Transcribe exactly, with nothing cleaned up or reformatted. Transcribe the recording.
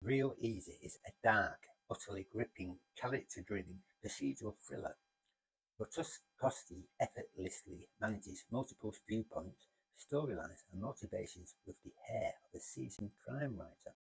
Real Easy is a dark, utterly gripping, character-driven procedural thriller. Rutkoski effortlessly manages multiple viewpoints, storylines, and motivations with the air of a seasoned crime writer.